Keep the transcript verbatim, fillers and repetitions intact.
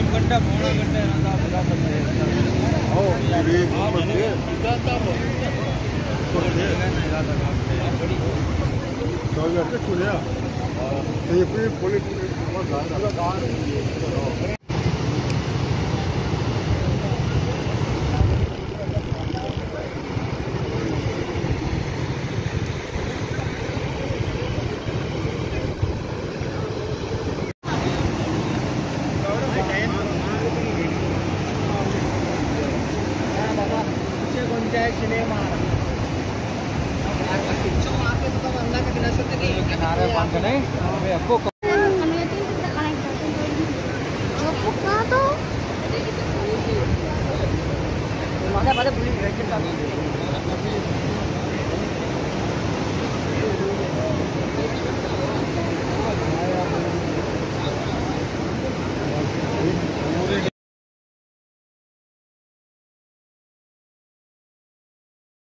घंटा पौना घंटा ना बता सकते हैं। ओ ये जाता हो तो ये ना ज्यादा काम है बड़ी तो ये तो छुड़िया ये पूरी पुलिस बहुत ज्यादा बाहर है। pada beli